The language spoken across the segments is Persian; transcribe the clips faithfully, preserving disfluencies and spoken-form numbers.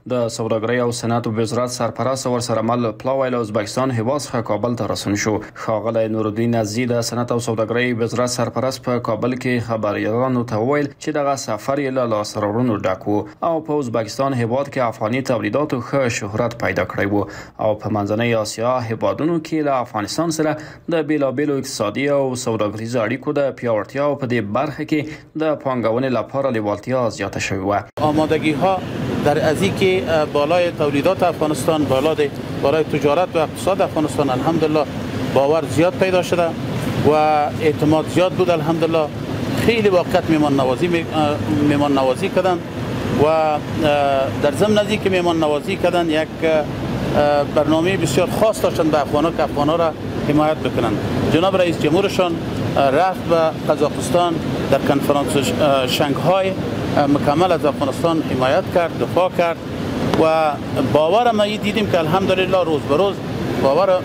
د سوداګرۍ او صنعت وزارت سرپرست ورسره مل پلاوی له ازبکستان هیواد څخه کابل ته راستون شو. ښاغلی نورالدین عزیزي د صنعت او سوداګرۍ وزارت سرپرست په کابل کې خبریالانو ته وویل چې دغه سفر یې له لاسته راوړنو ډک و او په ازبکستان هیواد کې افغاني تولیداتو ښه شهرت پیدا کړی و او په منځنۍ اسیا هیوادونو کې له افغانستان سره د بیلابیلو اقتصادي او سوداګریزو اړیکو د پیاوړتیا په دې برخه کې د پانګونې لپاره لیوالتیا زیاته شوې و. آمادگی ها در ازی که بالای تولیدات افغانستان، بالای بالای تجارت و اقتصاد افغانستان الحمدلله باور زیاد پیدا شده و اعتماد زیاد بود. الحمدلله خیلی وقت میمان نوازی میمان نوازی کردن و در ضمن ازی که میمان نوازی کردن یک برنامه بسیار خاص داشتن به افغان‌ها که افغان‌ها را حمایت بکنن. جناب رئیس جمهورشان رفت به قزاقستان در کنفرانس شنگهای مکمل از افغانستان حمایت کرد، دفاع کرد و باور ما دیدیم که الحمدلله روز به روز باور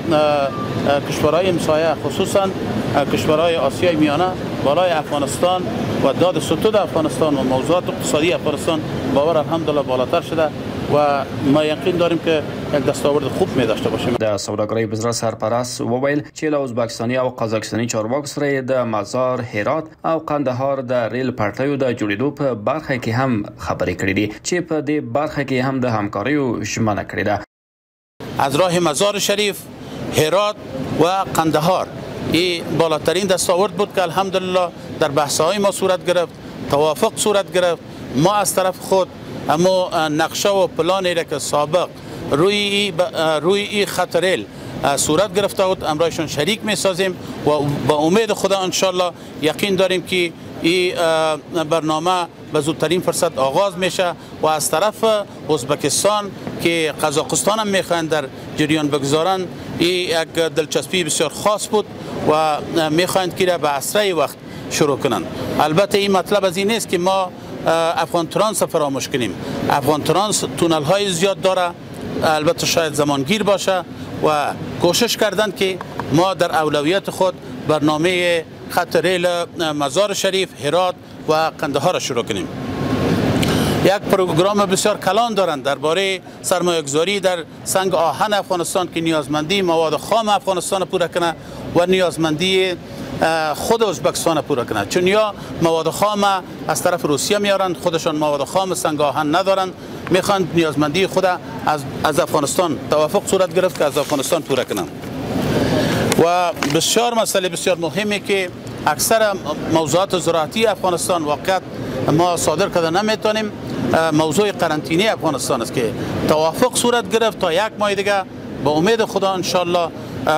کشورهای همسایه خصوصا کشورهای آسیای میانه بالای افغانستان و داد ستود افغانستان و موضوعات اقتصادی افغانستان باور الحمدلله بالاتر شده و ما یقین داریم که یک دستاورد خوب می داشته باشیم. د سوداګرۍ وزارت سرپرست وویل چې له ازبکستاني او قزاقستاني چارواکو سره د مزار، هرات او قندهار د ریل پټلیو د جوړېدو په برخه کې هم خبرې کړې دي چې په دې برخه کې هم د همکاریو ژمنه کړې ده. از راه مزار شریف، هرات و قندهار این بالاترین دستاورد بود که الحمدلله در بحث‌های ما صورت گرفت، توافق صورت گرفت. ما از طرف خود اما نقشه و پلانی را که سابق روی روی این خط ریل صورت گرفته بود امرایشان شریک می سازیم و با امید خدا انشالله یقین داریم که این برنامه به زودترین فرصت آغاز میشه و از طرف ازبکستان که قزاقستان هم میخواهند در جریان بگذارن این یک دلچسپی بسیار خاص بود و میخواهند که را به اسرع وقت شروع کنند. البته این مطلب از این نیست که ما افغان ترانس فراموش کنیم. افغان ترانس تونل های زیاد داره، البته شاید زمانگیر باشه و کوشش کردند که ما در اولویت خود برنامه خط ریل مزار شریف، هرات و قندهار را شروع کنیم. یک پروگرام بسیار کلان دارند درباره سرمایه‌گذاری در سنگ آهن افغانستان که نیازمندی مواد خام افغانستان پورا کنه و نیازمندی خود ازبکستان پورا کنه، چون یا مواد خام از طرف روسیه میارن، خودشان مواد خام سنگ آهن ندارن، میخوان نیازمندی خود از از افغانستان توافق صورت گرفت که از افغانستان پورا کنن. و بسیار مسئله بسیار مهمی که اکثر موضوعات زراعتی افغانستان واقعا ما صادر کرده نمیتونیم، موضوع قرنطینه افغانستان است که توافق صورت گرفت تا یک ماه دیگه با امید خدا انشالله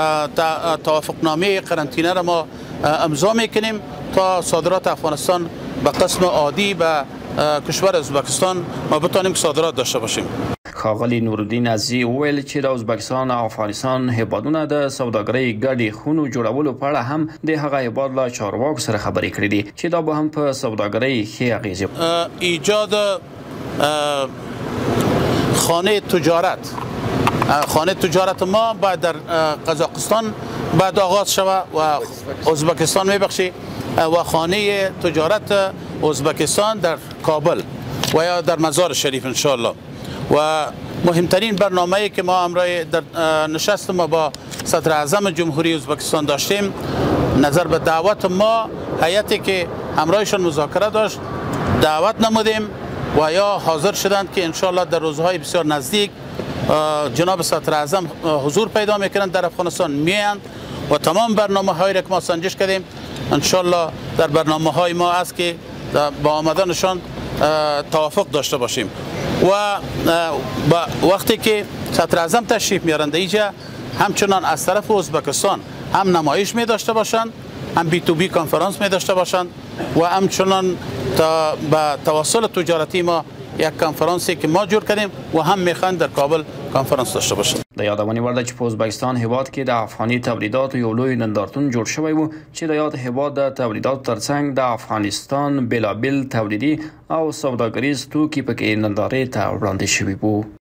توافقنامه قرنطینه را ما امضا میکنیم تا صادرات افغانستان به قسم عادی به کشور ازبکستان ما بتانیم صادرات داشته باشیم. ښاغلی نورالدین عزیزي وویل چې د ازبکستان او افغانستان هیوادونه د سوداګرۍ ګډې خونو جوړولو په اړه هم د هغه هیواد له چارواکو سره خبرې کړې دي چې دا به هم په سوداګرۍ ښې اغیزې ایجاد خانه تجارت خانه تجارت ما باید در قزاقستان باید آغاز شود و ازبکستان میبخشی و خانه تجارت ازبکستان در کابل و یا در مزار شریف انشالله. و مهمترین برنامه‌ای که ما امروز در نشست ما با صدر اعظم جمهوری ازبکستان داشتیم نظر به دعوت ما هیئتی که همراهشان مذاکره داشت دعوت نمودیم و یا حاضر شدند که انشالله در روزهای بسیار نزدیک جناب صدر اعظم حضور پیدا میکنند در افغانستان میاند و تمام برنامه هایی را که ما سنجش کردیم انشالله در برنامه های ما است که با آمدنشان توافق داشته باشیم. و وقتی که صدر اعظم تشریف میارند اینجا همچنان از طرف ازبکستان هم نمایش می داشته باشند، هم بی تو بی کنفرانس می داشته باشند و همچنان تا به تواصل تجارتی ما یک کنفرانسی که ما جور کردیم و هم میخوان در کابل کنفرانس داشته باشند. د یادونې وړ ده چې په ازبکستان هیواد کې د افغاني تولیداتو یو لوی نندارتون جوړ شوی و چې د یاد هیواد د تولیداتو ترڅنګ د افغانستان بیلابیل تولیدي او سوداګریز توکي پکې نندارې ته وړاندې شوي وو.